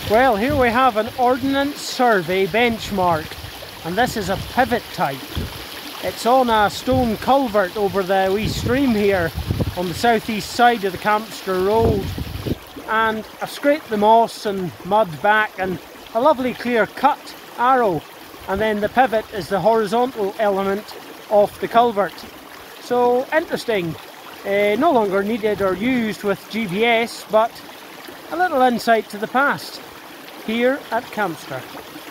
Well, here we have an Ordnance Survey benchmark, and this is a pivot type. It's on a stone culvert over the wee stream here on the southeast side of the Camster road, and I've scraped the moss and mud back, and a lovely clear cut arrow, and then the pivot is the horizontal element of the culvert. So interesting, no longer needed or used with GPS, but a little insight to the past here at Camster.